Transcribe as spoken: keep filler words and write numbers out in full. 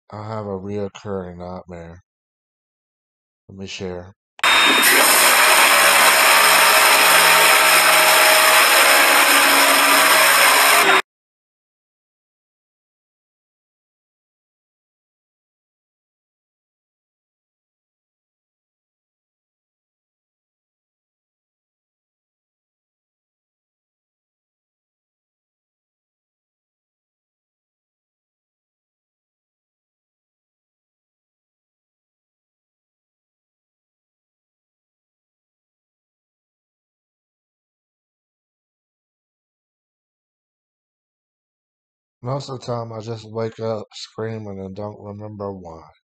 I have a reoccurring nightmare. Let me share. Most of the time, I just wake up screaming and don't remember why.